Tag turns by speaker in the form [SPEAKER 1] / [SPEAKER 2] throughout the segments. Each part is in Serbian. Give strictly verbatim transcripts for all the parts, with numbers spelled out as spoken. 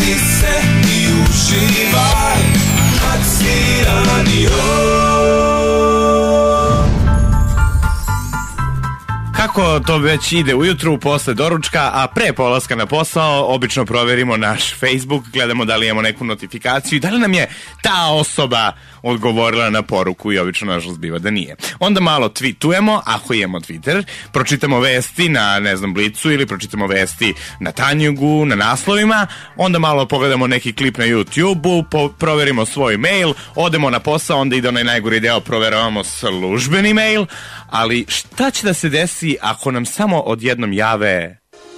[SPEAKER 1] Opusti se i uživaj, Maxi Radio.
[SPEAKER 2] Kako to već ide ujutru posle doručka, a pre polaska na posao, obično proverimo naš Facebook, gledamo da li imamo neku notifikaciju i da li nam je ta osoba odgovorila na poruku i obično nažalost biva da nije. Onda malo tweetujemo, ako imamo Twitter, pročitamo vesti na, ne znam, Blicu ili pročitamo vesti na Tanjugu, na naslovima, onda malo pogledamo neki klip na YouTube-u, po, proverimo svoj mail, odemo na posao, onda ide onaj najgori deo, proveravamo službeni mail, ali šta će da se desi ako nam samo odjednom jave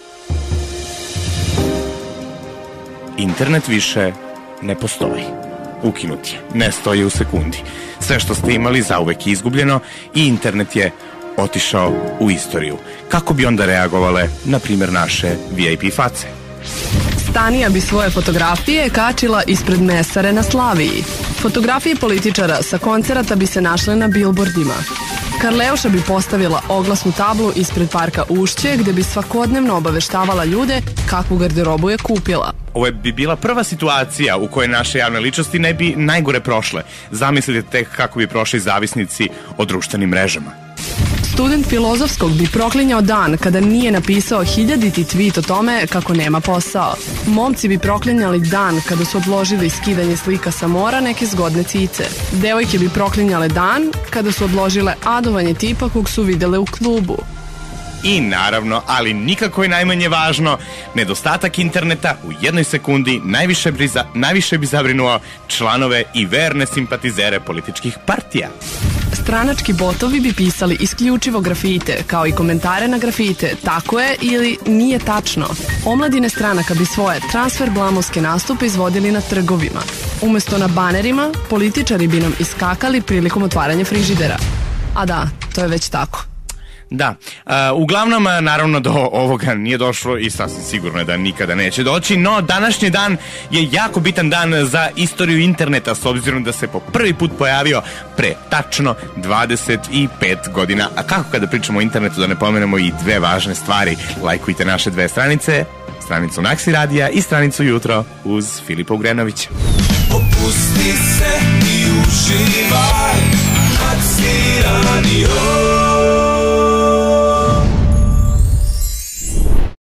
[SPEAKER 2] internet više ne postoji? Ukinut je, ne stoji u sekundi. Sve što ste imali zauvek je izgubljeno i internet je otišao u istoriju. Kako bi onda reagovale, na primjer, naše V I P face?
[SPEAKER 3] Stanija bi svoje fotografije kačila ispred mesare na Slaviji. Fotografije političara sa koncerata bi se našle na bilbordima. Karleuša bi postavila oglasnu tablu ispred parka Ušće, gde bi svakodnevno obaveštavala ljude kakvu garderobu je kupila.
[SPEAKER 2] Ovo bi bila prva situacija u kojoj naše javne ličnosti ne bi najgore prošle. Zamislite tek kako bi prošli zavisnici o društvenim mrežama.
[SPEAKER 3] Student filozofskog bi proklinjao dan kada nije napisao hiljaditi tweet o tome kako nema posao. Momci bi proklinjali dan kada su odložili skidanje slika sa mora neke zgodne cice. Devojke bi proklinjale dan kada su odložile adovanje tipa kog su videle u klubu.
[SPEAKER 2] I naravno, ali nikako je najmanje važno, nedostatak interneta u jednoj sekundi najviše bi, za, najviše bi zabrinuo članove i verne simpatizere političkih partija.
[SPEAKER 3] Stranački botovi bi pisali isključivo grafite, kao i komentare na grafite, tako je ili nije tačno. Omladine stranaka bi svoje transfer blamovske nastupe izvodili na trgovima. Umesto na banerima, političari bi nam iskakali prilikom otvaranja frižidera. A da, to je već tako.
[SPEAKER 2] Da, uh, uglavnom naravno do ovoga nije došlo i sasvim sigurno je da nikada neće doći, no današnji dan je jako bitan dan za istoriju interneta s obzirom da se po prvi put pojavio pre tačno dvadeset pet godina. A kako kada pričamo o internetu da ne pomenemo i dve važne stvari? Lajkujte naše dve stranice, stranicu Maxi Radija i stranicu Jutro uz Filipa Ugrenovića.
[SPEAKER 1] Opusti se i uživaj, Maxi Radio.